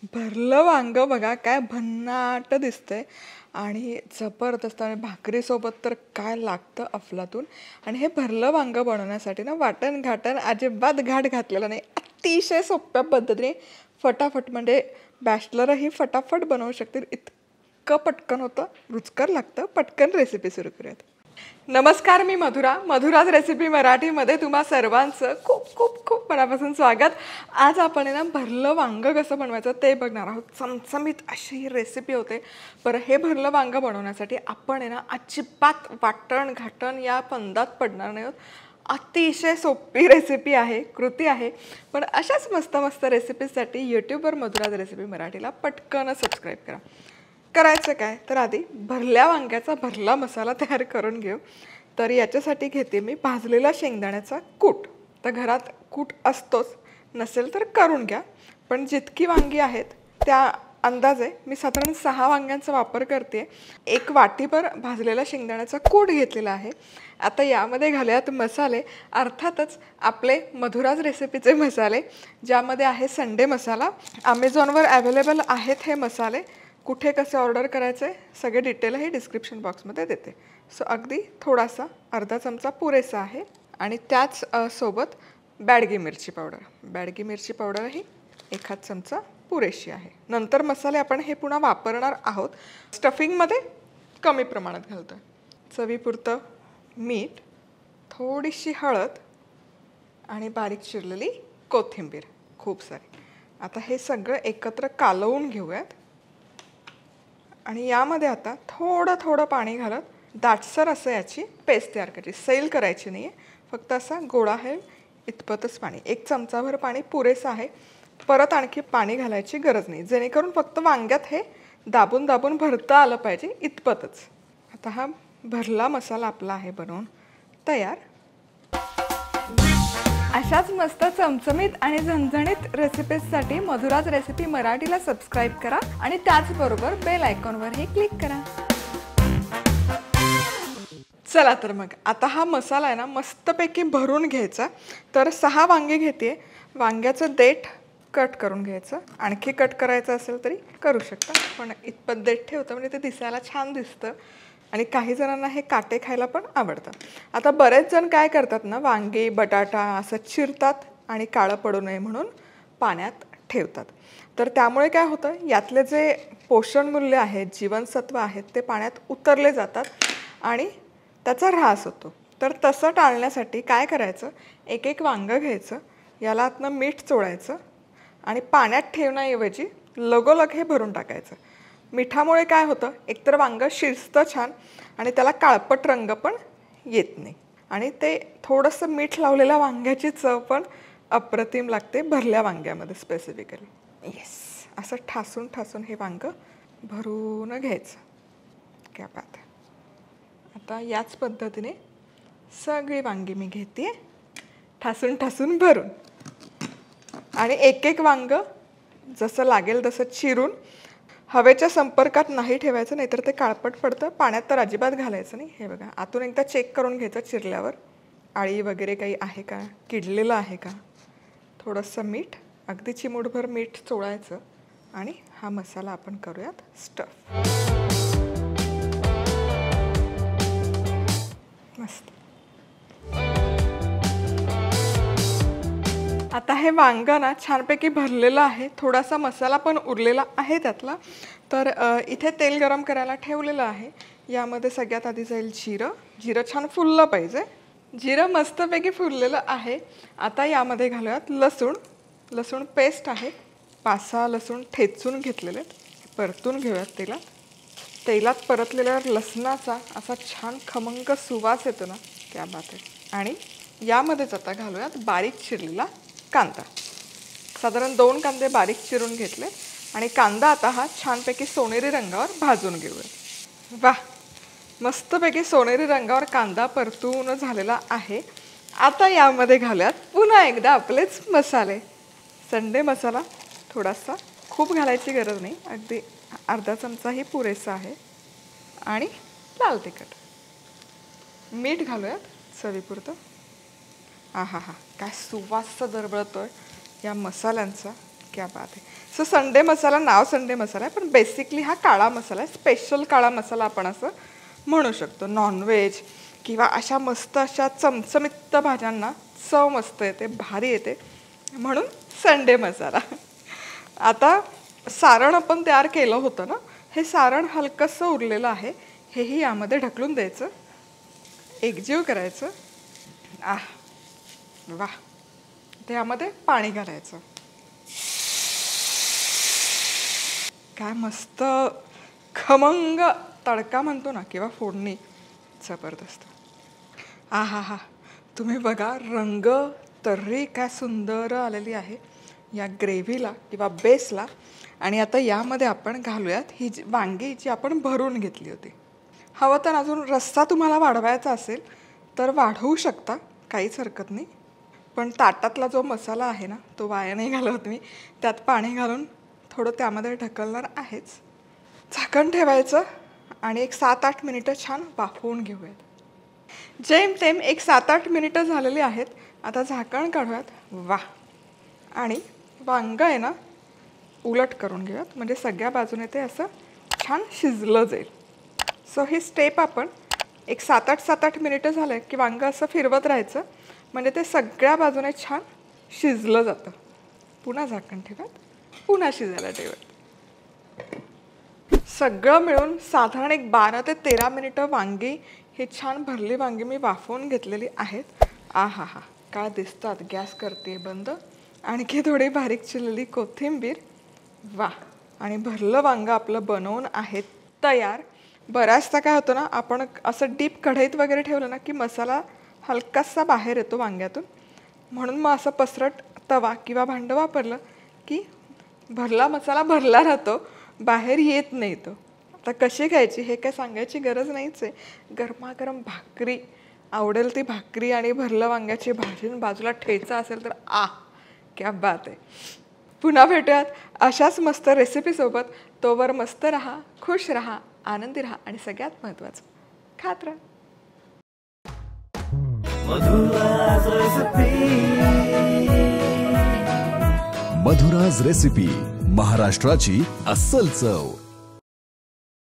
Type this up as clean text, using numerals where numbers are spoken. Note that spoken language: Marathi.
भरलं वांगं बघा काय भन्नाट दिसतंय आणि जबरदस्त आणि भाकरीसोबत तर काय लागतं अफलातून. आणि हे भरलं वांगं बनवण्यासाठी ना वाटण घाटण अजिबात घाट घातलेलं नाही. अतिशय सोप्या पद्धतीने फटाफट म्हणजे बॅचलरही फटाफट बनवू शकतील इतकं पटकन होतं, रुचकर लागतं. पटकन रेसिपी सुरू करूयात. नमस्कार, मी मधुरा. मधुराज रेसिपी मराठीमध्ये तुम्हा सर्वांचं खूप खूप खूप मनापासून स्वागत. आज आपण आहे ना भरलं वांगं कसं बनवायचं ते बघणार आहोत. चमचमीत अशी ही रेसिपी होते. बरं, हे भरलं वांगं बनवण्यासाठी आपण आहे ना अजिबात वाटण घाटण या फंदात पडणार नाही आहोत. अतिशय सोपी रेसिपी आहे, कृती आहे. पण अशाच मस्त मस्त रेसिपीजसाठी यूट्यूबवर मधुराज रेसिपी मराठीला पटकन सबस्क्राईब करा. करायचं काय तर आधी भरल्या वांग्याचा भरला मसाला तयार करून घेऊ. तर याच्यासाठी घेते मी भाजलेला शेंगदाण्याचा कूट. तर घरात कूट असतोच, नसेल तर करून घ्या. पण जितकी वांगी आहेत त्या अंदाजे मी साधारण 6 वांग्यांचा वापर करते. 1 वाटीभर भाजलेला शेंगदाण्याचा कूट घेतलेला आहे. आता यामध्ये घालूयात मसाले. अर्थातच आपले मधुराज रेसिपीचे मसाले, ज्यामध्ये आहे संडे मसाला. ॲमेझॉनवर अवेलेबल आहेत हे मसाले. कुठे कसे ऑर्डर करायचे सगळे डिटेलही डिस्क्रिप्शन बॉक्समध्ये देते. सो अगदी थोडासा अर्धा चमचा पुरेसा आहे. आणि त्याच सोबत बॅडगी मिरची पावडर. बॅडगी मिरची पावडरही 1 चमचा पुरेशी आहे. नंतर मसाले आपण हे पुन्हा वापरणार आहोत. स्टफिंगमध्ये कमी प्रमाणात घालतो. चवीपुरतं मीठ, थोडीशी हळद आणि बारीक चिरलेली कोथिंबीर खूप सारी. आता हे सगळं एकत्र कालवून घेऊयात. आणि यामध्ये आता थोडं थोडं पाणी घालत दाटसर असं याची पेस्ट तयार करायची. सैल करायची नाही आहे, फक्त असा गोळा आहे इतपतच पाणी. 1 चमचाभर पाणी पुरेसं आहे. परत आणखी पाणी घालायची गरज नाही, जेणेकरून फक्त वांग्यात हे दाबून दाबून भरता आलं पाहिजे इतपतच. आता हा भरला मसाला आपला आहे बनवून तयार. अशाच मस्त चमचमीत आणि झणझणीत रेसिपीजसाठी मधुराज रेसिपी मराठीला सबस्क्राईब करा आणि त्याचबरोबर बेल आयकॉनवरही क्लिक करा. चला तर मग आता हा मसाला आहे ना मस्तपैकी भरून घ्यायचा. तर 6 वांगे घेते. वांग्याचं देठ कट करून घ्यायचं. आणखी कट करायचं असेल तरी करू शकता, पण इतपत देठ ठेवतं म्हणजे ते दिसायला छान दिसतं. आणि काही जणांना हे काटे खायला पण आवडतं. आता बरेच जण काय करतात ना, वांगे बटाटा असं चिरतात आणि काळं पडू नये म्हणून पाण्यात ठेवतात. तर त्यामुळे काय होतं, यातले जे पोषण मूल्य आहेत, जीवनसत्व आहेत, ते पाण्यात उतरले जातात आणि त्याचा ऱ्हास होतो. तर तसं टाळण्यासाठी काय करायचं, एक एक वांगं घ्यायचं, याला आतनं मीठ चोळायचं आणि पाण्यात ठेवण्याऐवजी लगोलग हे भरून टाकायचं. मिठामुळे काय होतं, एकतर वांगं शिजतं छान आणि त्याला काळपट रंग पण येत नाही. आणि ते थोडंसं मीठ लावलेल्या वांग्याची चव पण अप्रतिम लागते भरल्या वांग्यामध्ये स्पेसिफिकली. येस, असं ठासून ठासून हे वांगं भरून घ्यायचं. क्या बात आहे. आता याच पद्धतीने सगळी वांगी मी घेते ठासून ठासून भरून. आणि एक एक वांगं जसं लागेल तसं चिरून हवेच्या संपर्कात नाही ठेवायचं, नाहीतर ते काळपट पडतं. पाण्यात तर अजिबात घालायचं नाही. हे बघा, आतून एकदा चेक करून घ्यायचं चिरल्यावर, आळी वगैरे काही आहे का, किडलेलं आहे का. थोडंसं मीठ, अगदी चिमूटभर मीठ चोळायचं आणि हा मसाला आपण करूयात स्टफ. मस्त. आता हे वांगं ना छानपैकी भरलेलं आहे. थोडासा मसाला पण उरलेला आहे त्यातला. तर इथे तेल गरम करायला ठेवलेलं आहे. यामध्ये सगळ्यात आधी जाईल जिरं. जिरं छान फुललं पाहिजे. जिरं मस्तपैकी फुललेलं आहे. आता यामध्ये घालूयात लसूण. लसूण पेस्ट आहे. 5-6 लसूण ठेचून घेतलेले परतून घेऊयात तेलात. तेलात परतलेल्यावर लसणाचा असा छान खमंग सुवास येतो ना, क्या बात आहे. आणि यामध्येच आता घालूयात बारीक चिरलेला कांदा. साधारण 2 कांदे बारीक चिरून घेतले आणि कांदा आता हा छानपैकी सोनेरी रंगावर भाजून घेऊया. वाह, मस्तपैकी सोनेरी रंगावर कांदा परतून झालेला आहे. आता यामध्ये घालूयात पुन्हा एकदा आपलेच मसाले. संडे मसाला थोडासा, खूप घालायची गरज नाही, अगदी अर्धा चमचाही पुरेसा आहे. आणि लाल तिखट. मीठ घालूयात चवीपुरतं. हा हा हा, काय सुवास दरवळतोय या मसाल्यांचा. क्या बात आहे. सो संडे मसाला, नाव संडे मसाला आहे, पण बेसिकली हा काळा मसाला आहे. स्पेशल काळा मसाला आपण असं म्हणू शकतो. नॉनव्हेज किंवा अशा मस्त अशा चमचमीत भाज्यांना चव मस्त येते, भारी येते, म्हणून संडे मसाला. आता सारण आपण तयार केलं होतं ना, हे सारण हलकंसं उरलेलं आहे, हेही यामध्ये ढकलून द्यायचं, एकजीव करायचं. वा. त्यामध्ये पाणी घालायचं. काय मस्त खमंग तडका म्हणतो ना किंवा फोडणी, जबरदस्त. हा तुम्ही बघा, रंग तर्री काय सुंदर आलेली आहे या ग्रेव्हीला किंवा बेसला. आणि आता यामध्ये आपण घालूयात ही वांगी जी आपण भरून घेतली होती. हवं तर अजून रस्सा तुम्हाला वाढवायचा असेल तर वाढवू शकता, काहीच हरकत नाही. पण ताटातला जो मसाला आहे ना, तो वाया नाही घालवत मी. त्यात पाणी घालून थोडं त्यामध्ये ढकलणार आहेच. झाकण ठेवायचं आणि एक 7-8 मिनिटं छान वाफवून घेऊयात. जेमतेम एक 7-8 मिनिटं झालेली आहेत. आता झाकण काढूयात. वा. आणि वांग आहे ना, उलट करून घेऊयात, म्हणजे सगळ्या बाजूने ते असं छान शिजलं जाईल. सो ही स्टेप आपण एक 7-8 मिनिटं झालं की वांग असं फिरवत राहायचं, म्हणजे ते सगळ्या बाजूने छान शिजलं जातं. पुन्हा झाकण ठेवत, पुन्हा शिजायला ठेवत. सगळं मिळून साधारण एक 12 ते 13 मिनिटं वांगी, हे छान भरली वांगी मी वाफवून घेतलेली आहेत. काय दिसतात. गॅस करते बंद. आणखी थोडी बारीक चिरलेली कोथिंबीर. वा. आणि भरलं वांग आपलं बनवून आहे तयार. बऱ्याचदा काय होतं ना, आपण असं डीप कढईत वगैरे ठेवलं ना की मसाला हलकासा बाहेर येतो वांग्यातून, म्हणून मग असं पसरट तवा किंवा भांडं वापरलं की भरला मसाला भरला राहतो, बाहेर येत नाही तो. आता कशी खायची हे काय सांगायची गरज नाहीच आहे. गरमागरम भाकरी, आवडेल ती भाकरी आणि भरलं वांग्याची भाजी, बाजूला ठेचा असेल तर क्या बात आहे. पुन्हा भेटूयात अशाच मस्त रेसिपीसोबत. तोवर मस्त राहा, खुश राहा, आनंदी राहा आणि सगळ्यात महत्त्वाचं खात राहा. मधुराज रेसिपी, महाराष्ट्राची अस्सल चव.